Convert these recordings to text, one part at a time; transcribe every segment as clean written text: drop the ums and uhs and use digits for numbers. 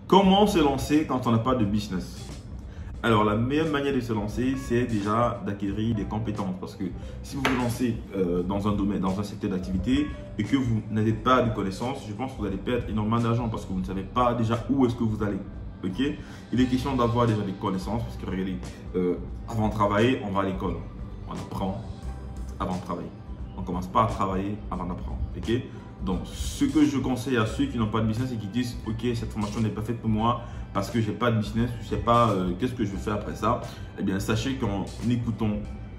Comment se lancer quand on n'a pas de business? Alors, la meilleure manière de se lancer, c'est déjà d'acquérir des compétences. Parce que si vous vous lancez dans un domaine, dans un secteur d'activité et que vous n'avez pas de connaissances, je pense que vous allez perdre énormément d'argent parce que vous ne savez pas déjà où est-ce que vous allez. Ok? Il est question d'avoir déjà des connaissances parce que regardez, avant de travailler, on va à l'école. On apprend avant de travailler. On ne commence pas à travailler avant d'apprendre. Ok? Donc, ce que je conseille à ceux qui n'ont pas de business et qui disent « Ok, cette formation n'est pas faite pour moi parce que je n'ai pas de business, je ne sais pas qu'est-ce que je vais faire après ça. » Eh bien, sachez qu'en écoutant,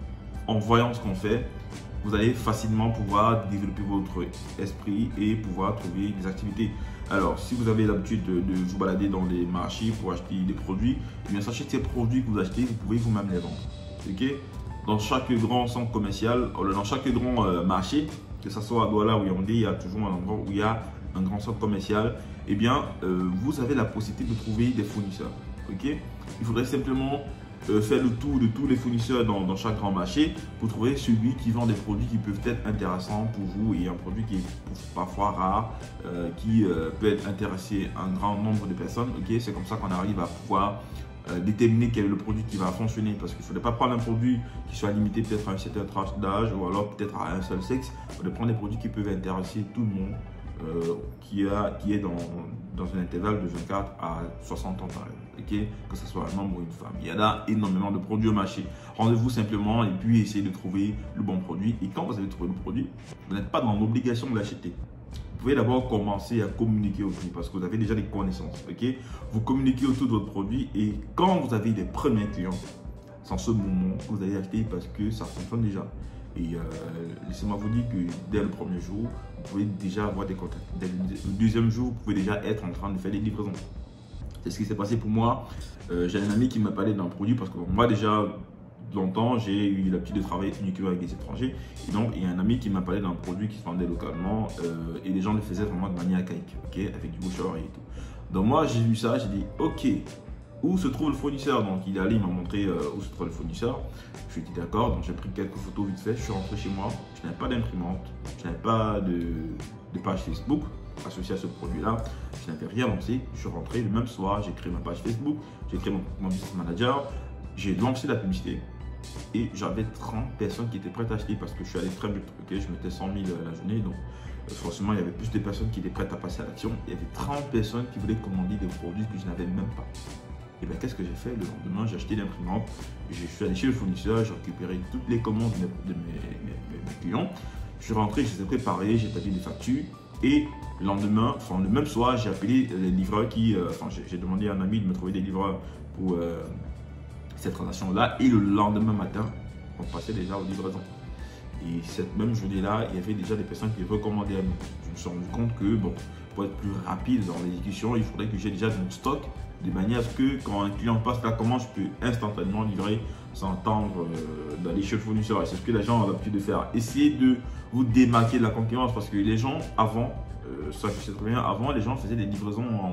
en voyant ce qu'on fait, vous allez facilement pouvoir développer votre esprit et pouvoir trouver des activités. Alors, si vous avez l'habitude de vous balader dans les marchés pour acheter des produits, eh bien, sachez que ces produits que vous achetez, vous pouvez vous-même les vendre. Ok? Dans chaque grand centre commercial, dans chaque grand marché, que ce soit à Douala ou Yaoundé, il y a toujours un endroit où il y a un grand centre commercial. Eh bien, vous avez la possibilité de trouver des fournisseurs. Ok? Il faudrait simplement faire le tour de tous les fournisseurs dans chaque grand marché pour trouver celui qui vend des produits qui peuvent être intéressants pour vous et un produit qui est parfois rare, qui peut être intéressé à un grand nombre de personnes. Ok? C'est comme ça qu'on arrive à pouvoir déterminer quel est le produit qui va fonctionner, parce qu'il ne faudrait pas prendre un produit qui soit limité peut-être à un certain tranche d'âge ou alors peut-être à un seul sexe. Il faudrait prendre des produits qui peuvent intéresser tout le monde qui est dans un intervalle de 24 à 60 ans par exemple, okay? Que ce soit un homme ou une femme. Il y a énormément de produits au marché. Rendez-vous simplement et puis essayez de trouver le bon produit. Et quand vous avez trouvé le produit, vous n'êtes pas dans l'obligation de l'acheter. Vous pouvez d'abord commencer à communiquer autour parce que vous avez déjà des connaissances. Okay? Vous communiquez autour de votre produit et quand vous avez les premiers clients, c'est en ce moment que vous allez acheter parce que ça fonctionne déjà. Et laissez-moi vous dire que dès le premier jour, vous pouvez déjà avoir des contacts. Dès le deuxième jour, vous pouvez déjà être en train de faire des livraisons. C'est ce qui s'est passé pour moi. J'ai un ami qui m'a parlé d'un produit parce que moi déjà, longtemps, j'ai eu l'habitude de travailler uniquement avec des étrangers. Et donc, il y a un ami qui m'a parlé d'un produit qui se vendait localement et les gens le faisaient vraiment de manière archaïque, okay, avec du bouche-oreille et tout. Donc, moi, j'ai vu ça, j'ai dit, ok, où se trouve le fournisseur? Donc, il est allé, il m'a montré où se trouve le fournisseur. Je lui ai dit d'accord, donc j'ai pris quelques photos vite fait. Je suis rentré chez moi, je n'avais pas d'imprimante, je n'avais pas de page Facebook associée à ce produit-là, je n'avais rien lancé. Je suis rentré le même soir, j'ai créé ma page Facebook, j'ai créé mon business manager, j'ai lancé la publicité. Et j'avais 30 personnes qui étaient prêtes à acheter parce que je suis allé très vite. Okay, je mettais 100 000 la journée, donc forcément il y avait plus de personnes qui étaient prêtes à passer à l'action. Il y avait 30 personnes qui voulaient commander des produits que je n'avais même pas. Et bien qu'est-ce que j'ai fait? Le lendemain, j'ai acheté l'imprimante, je suis allé chez le fournisseur, j'ai récupéré toutes les commandes de mes clients. Je suis rentré, je les ai préparés, j'ai établi des factures. Et le lendemain, enfin le même soir, j'ai appelé les livreurs j'ai demandé à un ami de me trouver des livreurs pour cette transaction-là. Et le lendemain matin, on passait déjà aux livraisons. Et cette même journée-là, il y avait déjà des personnes qui recommandaient à nous. Je me suis rendu compte que, bon, pour être plus rapide dans l'exécution, il faudrait que j'ai déjà mon stock, de manière à ce que quand un client passe la commande, je peux instantanément livrer sans attendre d'aller chez le fournisseur. Et c'est ce que les gens ont l'habitude de faire. Essayez de vous démarquer de la concurrence parce que les gens, avant, ça je sais très bien, avant, les gens faisaient des livraisons en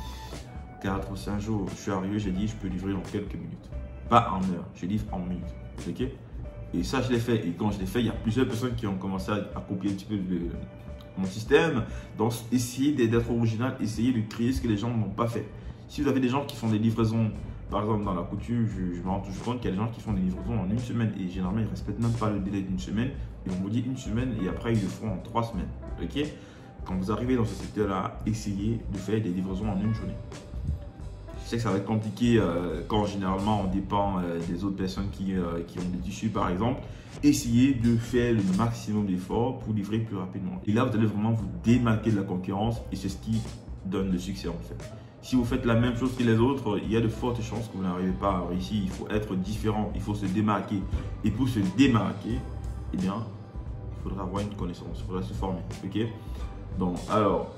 4 ou 5 jours. Je suis arrivé, j'ai dit, je peux livrer en quelques minutes. Pas en heure, je livre en minutes. Ok? Et ça, je l'ai fait. Et quand je l'ai fait, il y a plusieurs personnes qui ont commencé à copier un petit peu mon système. Donc, essayez d'être original, essayez de créer ce que les gens n'ont pas fait. Si vous avez des gens qui font des livraisons, par exemple dans la couture, je me rends toujours compte qu'il y a des gens qui font des livraisons en une semaine. Et généralement, ils ne respectent même pas le délai d'une semaine. Ils vont vous dire une semaine et après, ils le feront en 3 semaines. Ok? Quand vous arrivez dans ce secteur-là, essayez de faire des livraisons en une journée. Je sais que ça va être compliqué quand généralement on dépend des autres personnes qui ont des tissus par exemple. Essayez de faire le maximum d'efforts pour livrer plus rapidement. Et là, vous allez vraiment vous démarquer de la concurrence et c'est ce qui donne le succès en fait. Si vous faites la même chose que les autres, il y a de fortes chances que vous n'arrivez pas à réussir. Il faut être différent, il faut se démarquer. Et pour se démarquer, eh bien, il faudra avoir une connaissance, il faudra se former. Ok? Donc, alors,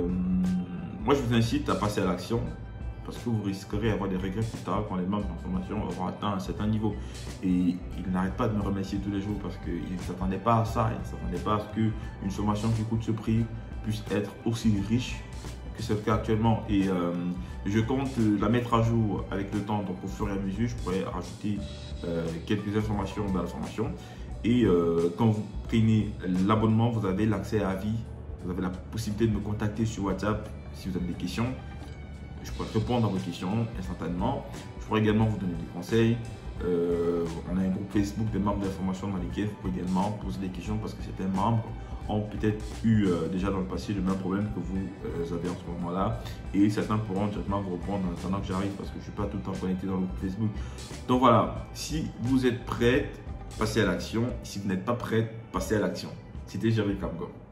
moi je vous incite à passer à l'action. Parce que vous risquerez d'avoir des regrets plus tard quand les membres d'information auront atteint un certain niveau. Et ils n'arrêtent pas de me remercier tous les jours parce qu'ils ne s'attendaient pas à ça. Ils ne s'attendaient pas à ce qu'une formation qui coûte ce prix puisse être aussi riche que c'est le cas actuellement. Et je compte la mettre à jour avec le temps. Donc au fur et à mesure, je pourrais rajouter quelques informations dans la formation. Et quand vous prenez l'abonnement, vous avez l'accès à vie. Vous avez la possibilité de me contacter sur WhatsApp si vous avez des questions. je pourrais répondre à vos questions instantanément. Je pourrais également vous donner des conseils. On a un groupe Facebook des membres d'information dans lesquels vous pouvez également poser des questions parce que certains membres ont peut-être eu déjà dans le passé le même problème que vous avez en ce moment-là, et certains pourront directement vous répondre en attendant que j'arrive parce que je ne suis pas tout le temps connecté dans le groupe Facebook. Donc voilà, si vous êtes prêts, passez à l'action. Si vous n'êtes pas prêts, passez à l'action. C'était Jerry Kamgo.